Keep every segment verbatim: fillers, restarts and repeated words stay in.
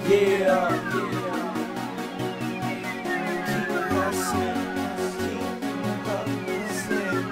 Yeah, keep hustling, keep hustling.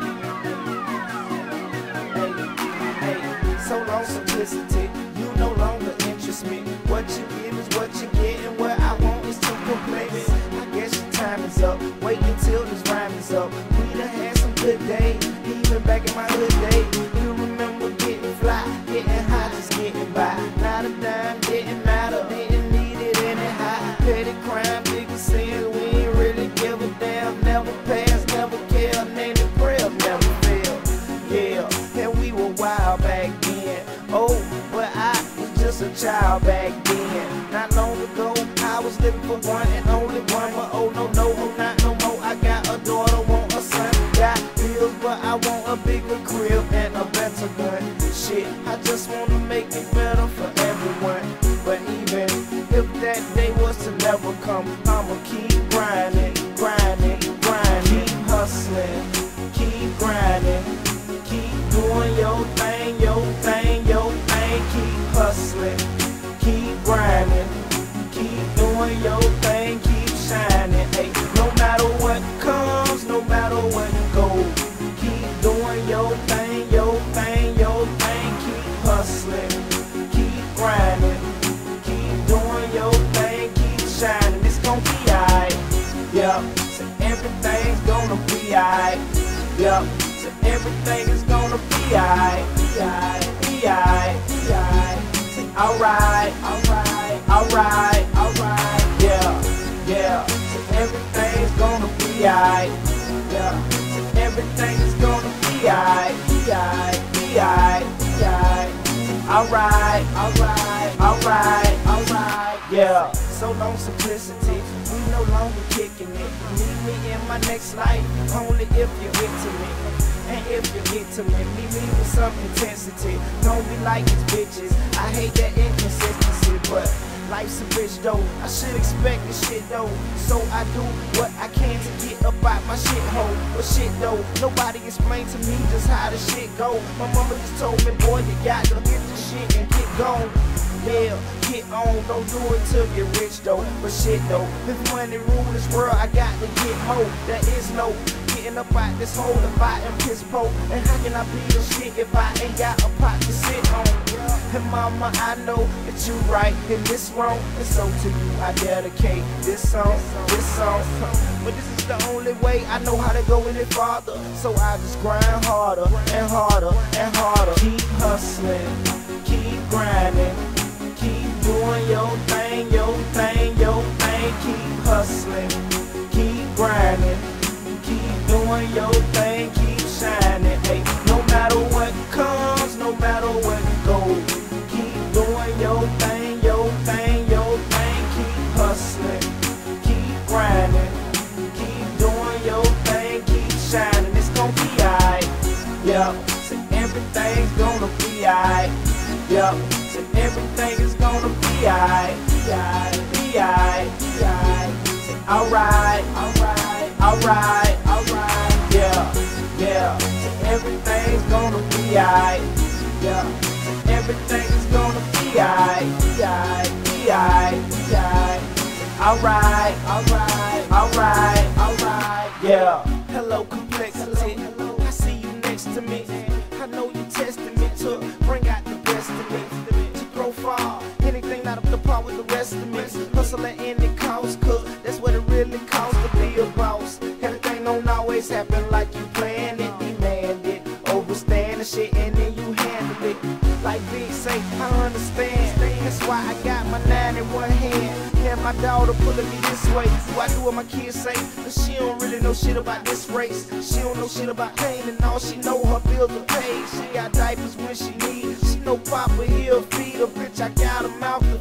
Hey, hey, so long simplicity, you no longer interest me. What you give is what you get, and what I want is to complain. I guess your time is up, wait until this rhyme is up. We done had some good days, even back in my hood days. You remember getting fly, getting high, just getting by. Not a dime, didn't matter, didn't need it anyhow. Petty crime, bigger sin, we ain't really give a damn. Never pass, never care, name and prayer, never fail. Yeah, and we were wild back then. Oh, but I was just a child back then. Not long ago, I was living for one and only one. But oh no, no, oh not no more. I got a daughter, want a son. Got bills, but I want a bigger crib and a better gun. Shit, I just wanna make it better for everyone. But even if that day was to never come, I'ma keep grinding, grinding, grinding. Keep hustling, keep grinding. Keep doing your thing, your thing, your thing. Keep hustling, keep grinding. Keep doing your thing, keep shining. Hey, no matter what comes, no matter what goes. Keep doing your thing, your thing, your thing. Keep hustling, keep grinding. Keep doing your thing, keep shining. It's gonna be alright. Yep, so everything's gonna be alright. Yep, so everything is gonna be alright. Be alright, be alright, be alright. Alright, alright, alright, alright. Yeah, yeah, so everything's gonna be alright. Yeah, so everything is gonna be alright. Be alright, be alright, be alright. Alright, alright, alright, alright. Yeah, so long simplicity, we no longer kicking it. Meet me in my next life, only if you get to me. And if you get to me, meet me with some intensity. Don't be like these bitches, I hate that inconsistency. But life's a bitch though, I should expect this shit though. So I do what I can to get up out my shit hole. But shit though, nobody explained to me just how the shit go. My mama just told me, boy, you got to get the shit and get gone. Yeah, get on, don't do it till you're rich though. But shit though, if money rule this world, I got to get more. There is no getting up out this hole if I am piss poor. And how can I be the shit if I ain't got a pot to sit on? And mama, I know that you right and this wrong, and so to you I dedicate this song, this song. But this is the only way I know how to go any farther. So I just grind harder and harder and harder. Keep hustling, keep grinding. Keep doing your thing, your thing, your thing. Keep hustling, keep grinding. Keep doing your thing, keep shining. Hey, no matter what comes, no matter what goes. Keep doing your thing, your thing, your thing. Keep hustling, keep grinding. Keep doing your thing, keep shining. It's gonna be alright. Yep, so everything's gonna be alright. Yep, so everything is gonna be alright. Be alright, be alright, be alright. So alright, alright, alright, alright. Yeah, yeah, so everything's gonna be alright. Yeah, so everything is gonna be alright. Be alright, be alright, be alright. Alright, alright, alright, alright. Yeah. Hello complexity, I see you next to me. I know you testing me to bring out the best of me. To profile anything not up to par with the rest of me. Hustle at any cost, cause that's what it really costs to be a boss. Everything don't always happen like you planned it, demand it, overstand the shit and then you handle it. Like Big say, I understand. That's why I got my nine in one hand. And my daughter pulling me this way. Do I do what my kids say? Cause she don't really know shit about this race. She don't know shit about pain and all she know her bills are paid. She got diapers when she need. She know Papa he'll feed her. Bitch, I got a mouth to